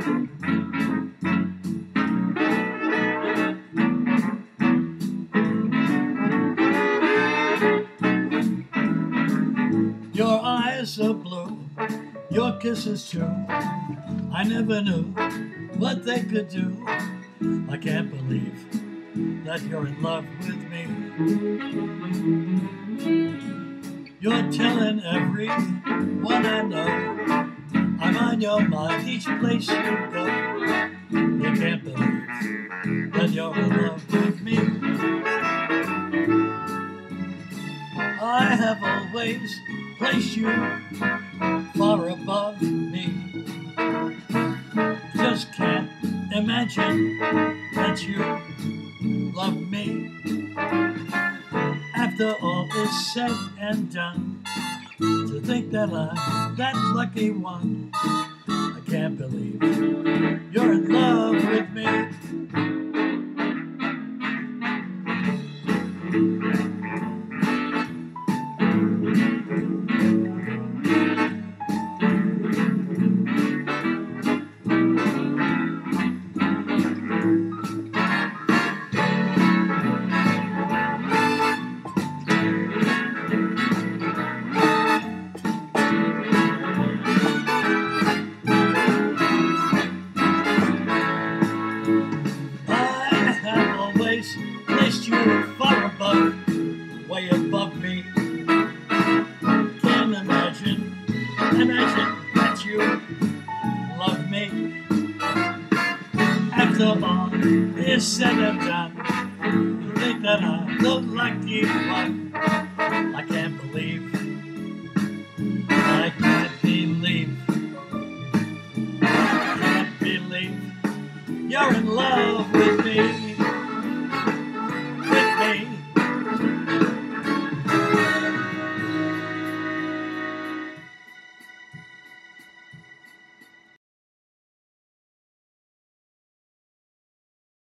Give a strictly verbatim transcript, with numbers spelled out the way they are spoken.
Your eyes are blue, your kisses too. I never knew what they could do. I can't believe that you're in love with me. You're telling everyone I know I'm on your mind each place you go. You can't believe that you're in love with me. I have always placed you far above me. Just can't imagine that you love me. After all is said and done, to think that I'm that lucky one, I can't believe you're in love with me. Placed you far above, way above me. Can't imagine, imagine that you love me. After all is said and done, to think that I'm the lucky one, I can't believe